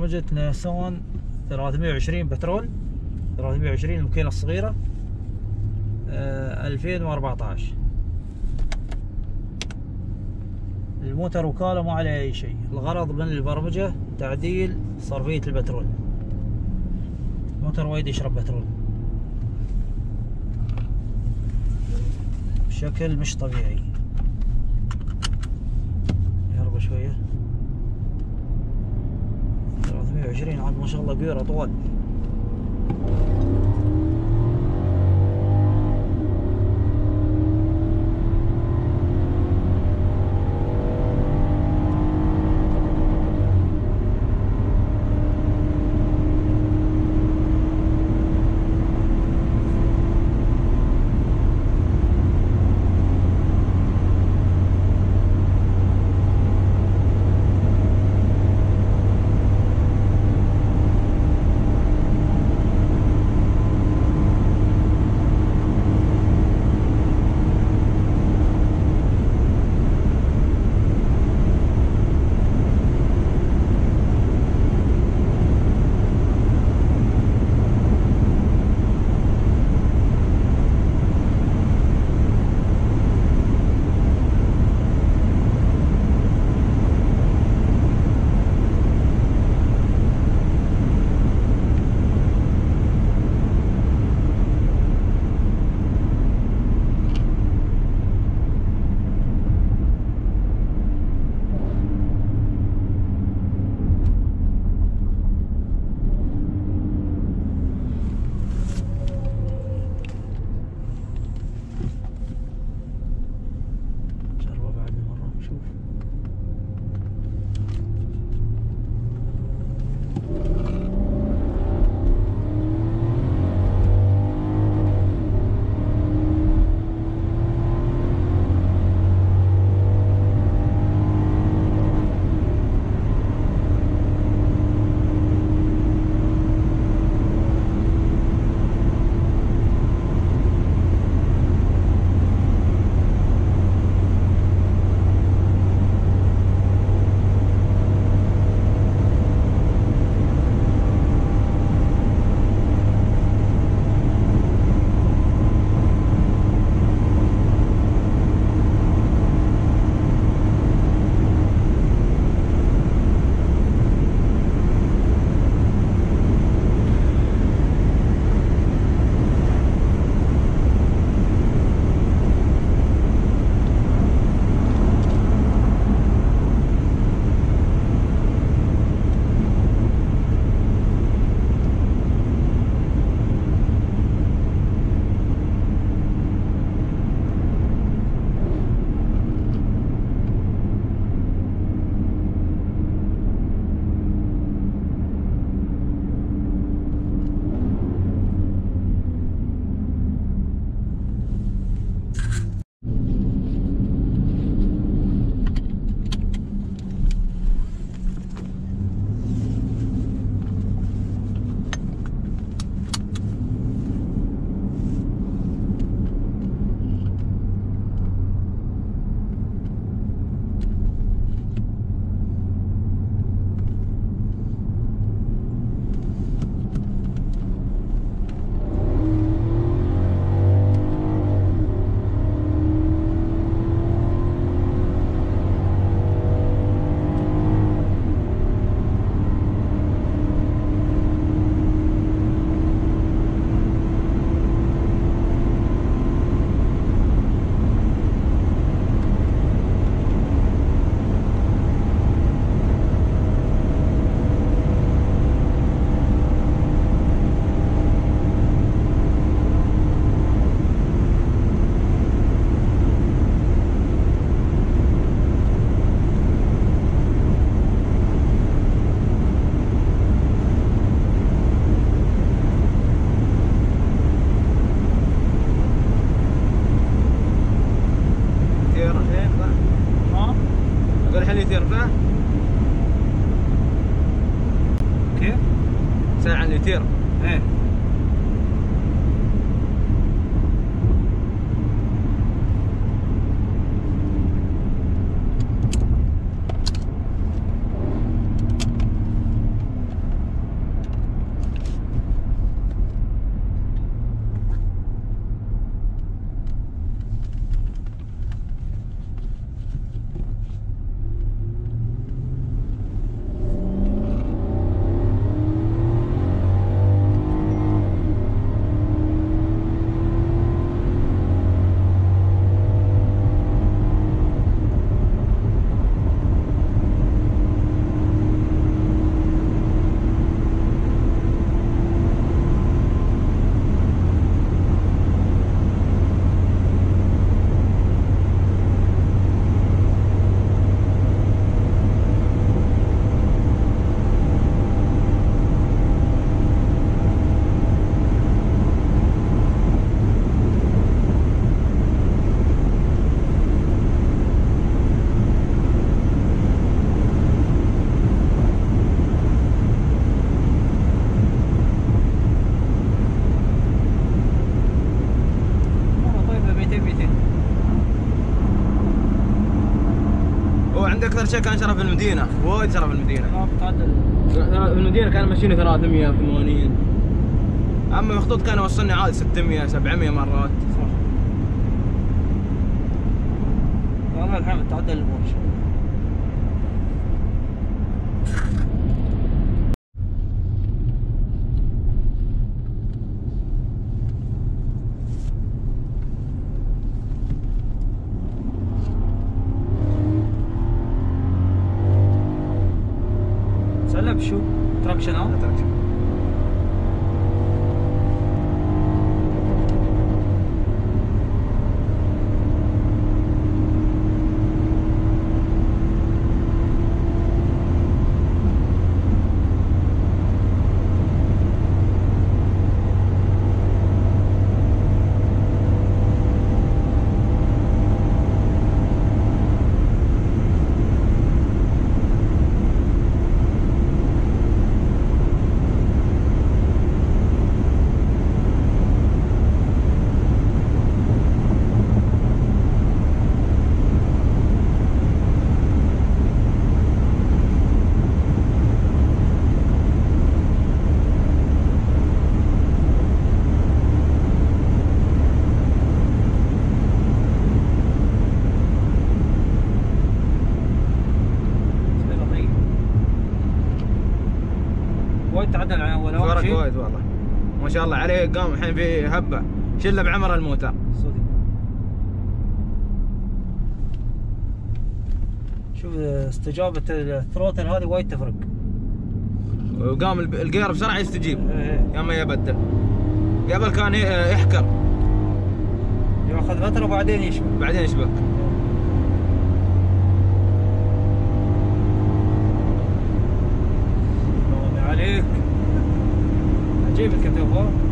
برمجة نيسان 320 بترول، 320 الماكينة الصغيرة، 2014. الموتر وكالة ما عليه أي شيء، الغرض من البرمجة تعديل صرفية البترول. الموتر وايد يشرب بترول بشكل مش طبيعي. يهرب شوية. 320 عاد ما شاء الله بيور أطول. عندي اكثر شيء كان شرف المدينه، وايد شرف المدينه. تعدل المدينه كان ماشيني 380. اما المخطوط كان يوصلني عادي 600 700 مرات. صح. والله الحين تعدل الامور ان شاء الله. سلب شو؟ تراكشن ها؟ تراكشن. تعدل عن اول فرق وايد والله ما شاء الله عليه. قام الحين في هبه شله بعمر الموتر صدق. شوف استجابه الثروتل هذه وايد تفرق. وقام الجير بسرعه يستجيب يا ما يبدل. قبل كان يحكر ياخذ فتره وبعدين يشبك. عليك عجيب الكتوفه.